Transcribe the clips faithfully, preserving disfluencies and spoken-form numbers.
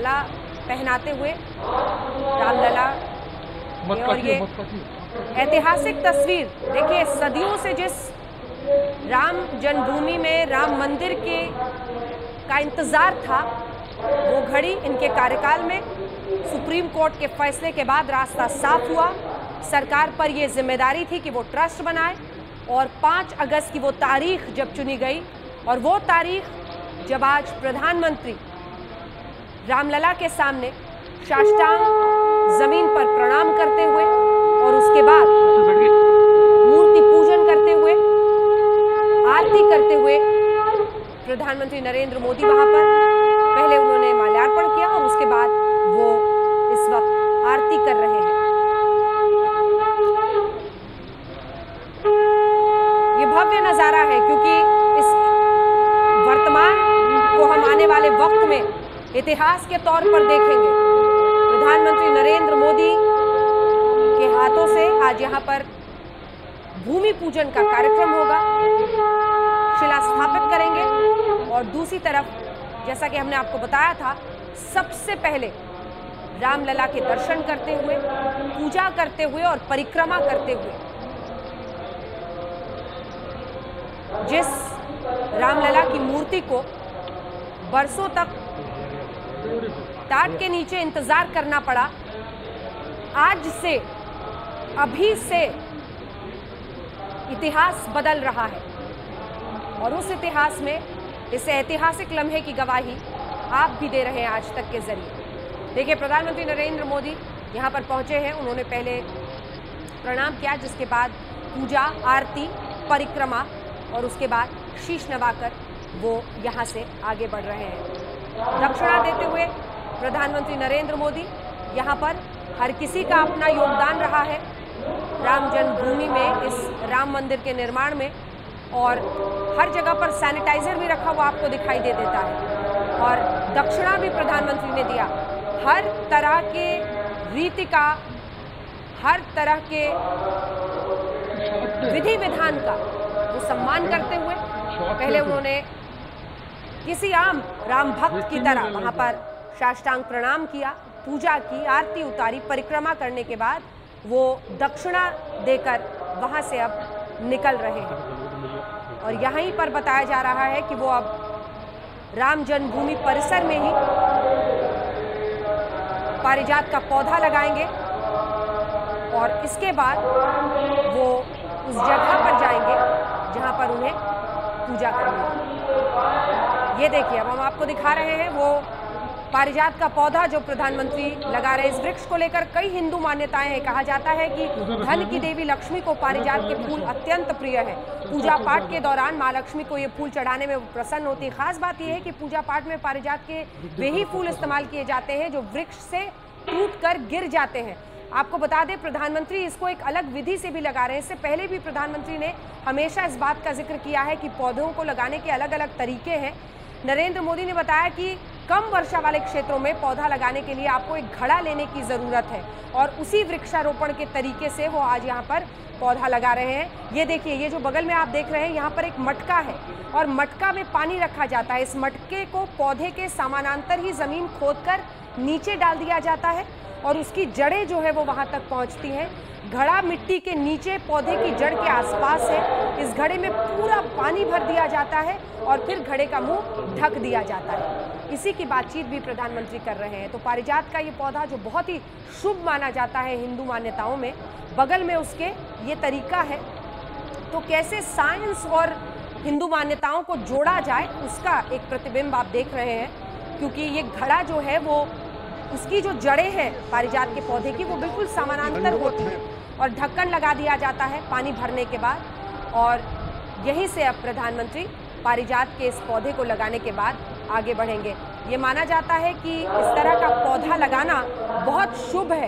माला पहनाते हुए रामलला। और ये ऐतिहासिक तस्वीर देखिए, सदियों से जिस राम जन्मभूमि में राम मंदिर के का इंतजार था, वो घड़ी इनके कार्यकाल में सुप्रीम कोर्ट के फैसले के बाद रास्ता साफ हुआ। सरकार पर ये जिम्मेदारी थी कि वो ट्रस्ट बनाए, और पाँच अगस्त की वो तारीख जब चुनी गई, और वो तारीख जब आज प्रधानमंत्री रामलला के सामने साष्टांग जमीन पर प्रणाम करते हुए और उसके बाद मूर्ति पूजन करते हुए, आरती करते हुए प्रधानमंत्री नरेंद्र मोदी वहां पर पहले उन्होंने माल्यार्पण किया और उसके बाद वो इस वक्त आरती कर रहे हैं। ये भव्य नजारा है, क्योंकि इस वर्तमान को हम आने वाले वक्त में इतिहास के तौर पर देखेंगे। प्रधानमंत्री नरेंद्र मोदी के हाथों से आज यहाँ पर भूमि पूजन का कार्यक्रम होगा, शिला स्थापित करेंगे, और दूसरी तरफ जैसा कि हमने आपको बताया था, सबसे पहले रामलला के दर्शन करते हुए, पूजा करते हुए और परिक्रमा करते हुए, जिस रामलला की मूर्ति को बरसों तक टाट के नीचे इंतजार करना पड़ा, आज से, अभी से इतिहास बदल रहा है। और उस इतिहास में इस ऐतिहासिक लम्हे की गवाही आप भी दे रहे हैं आज तक के जरिए। देखिए, प्रधानमंत्री नरेंद्र मोदी यहाँ पर पहुँचे हैं, उन्होंने पहले प्रणाम किया, जिसके बाद पूजा, आरती, परिक्रमा और उसके बाद शीश नवाकर वो यहाँ से आगे बढ़ रहे हैं। दक्षिणा देते हुए प्रधानमंत्री नरेंद्र मोदी यहाँ पर, हर किसी का अपना योगदान रहा है राम जन्मभूमि में, इस राम मंदिर के निर्माण में, और हर जगह पर सैनिटाइजर भी रखा हुआ आपको दिखाई दे देता है, और दक्षिणा भी प्रधानमंत्री ने दिया। हर तरह के रीति का, हर तरह के विधि विधान का वो सम्मान करते हुए पहले उन्होंने किसी आम राम भक्त की तरह वहां पर साष्टांग प्रणाम किया, पूजा की, आरती उतारी, परिक्रमा करने के बाद वो दक्षिणा देकर वहां से अब निकल रहे हैं। और यहीं पर बताया जा रहा है कि वो अब राम जन्मभूमि परिसर में ही पारिजात का पौधा लगाएंगे, और इसके बाद वो उस जगह पर जाएंगे जहां पर उन्हें पूजा करनी है। ये देखिए, अब हम आपको दिखा रहे हैं वो पारिजात का पौधा जो प्रधानमंत्री लगा रहे हैं। इस वृक्ष को लेकर कई हिंदू मान्यताएं हैं। कहा जाता है कि धन की देवी लक्ष्मी को पारिजात के फूल अत्यंत प्रिय है। पूजा पाठ के दौरान माँ लक्ष्मी को ये फूल चढ़ाने में प्रसन्न होती है। खास बात यह है कि पूजा पाठ में पारिजात के वे ही फूल इस्तेमाल किए जाते हैं जो वृक्ष से टूट कर गिर जाते हैं। आपको बता दें, प्रधानमंत्री इसको एक अलग विधि से भी लगा रहे हैं। इससे पहले भी प्रधानमंत्री ने हमेशा इस बात का जिक्र किया है कि पौधों को लगाने के अलग अलग तरीके हैं। नरेंद्र मोदी ने बताया कि कम वर्षा वाले क्षेत्रों में पौधा लगाने के लिए आपको एक घड़ा लेने की ज़रूरत है, और उसी वृक्षारोपण के तरीके से वो आज यहाँ पर पौधा लगा रहे हैं। ये देखिए, ये जो बगल में आप देख रहे हैं, यहाँ पर एक मटका है, और मटका में पानी रखा जाता है। इस मटके को पौधे के समानांतर ही ज़मीन खोदकर नीचे डाल दिया जाता है, और उसकी जड़ें जो है वो वहाँ तक पहुँचती हैं। घड़ा मिट्टी के नीचे पौधे की जड़ के आसपास है। इस घड़े में पूरा पानी भर दिया जाता है, और फिर घड़े का मुंह ढक दिया जाता है। इसी की बातचीत भी प्रधानमंत्री कर रहे हैं। तो पारिजात का ये पौधा जो बहुत ही शुभ माना जाता है हिंदू मान्यताओं में, बगल में उसके ये तरीका है। तो कैसे साइंस और हिंदू मान्यताओं को जोड़ा जाए, उसका एक प्रतिबिंब आप देख रहे हैं, क्योंकि ये घड़ा जो है वो, उसकी जो जड़ें हैं पारिजात के पौधे की, वो बिल्कुल समानांतर होती हैं, और ढक्कन लगा दिया जाता है पानी भरने के बाद। और यहीं से अब प्रधानमंत्री पारिजात के इस पौधे को लगाने के बाद आगे बढ़ेंगे। ये माना जाता है कि इस तरह का पौधा लगाना बहुत शुभ है।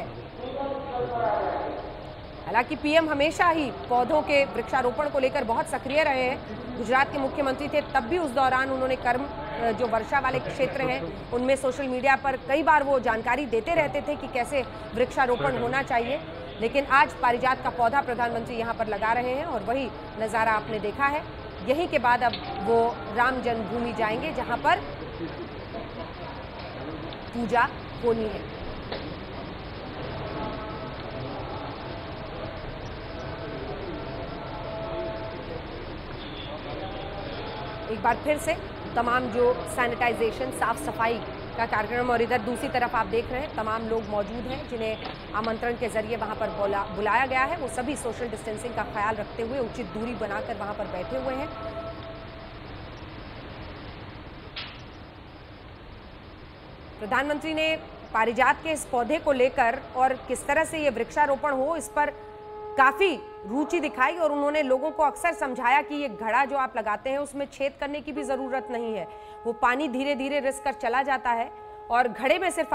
हालांकि पीएम हमेशा ही पौधों के वृक्षारोपण को लेकर बहुत सक्रिय रहे हैं। गुजरात के मुख्यमंत्री थे, तब भी उस दौरान उन्होंने कर्म जो वर्षा वाले क्षेत्र हैं उनमें सोशल मीडिया पर कई बार वो जानकारी देते रहते थे कि कैसे वृक्षारोपण होना चाहिए। लेकिन आज पारिजात का पौधा प्रधानमंत्री यहाँ पर लगा रहे हैं, और वही नज़ारा आपने देखा है। यहीं के बाद अब वो राम जन्मभूमि जाएंगे, जहाँ पर पूजा होनी है। एक बार फिर से तमाम जो सैनिटाइजेशन, साफ सफाई का कार्यक्रम, और इधर दूसरी तरफ आप देख रहे हैं तमाम लोग मौजूद हैं जिन्हें आमंत्रण के जरिए वहां पर बुला बुलाया गया है। वो सभी सोशल डिस्टेंसिंग का ख्याल रखते हुए उचित दूरी बनाकर वहां पर बैठे हुए हैं। प्रधानमंत्री ने पारिजात के इस पौधे को लेकर और किस तरह से ये वृक्षारोपण हो, इस पर काफी रुचि दिखाई और उन्होंने लोगों को अक्सर समझाया कि ये घड़ा जो आप लगाते हैं उसमें छेद करने की भी जरूरत नहीं है, वो पानी धीरे धीरे रिस कर चला जाता है और घड़े में सिर्फ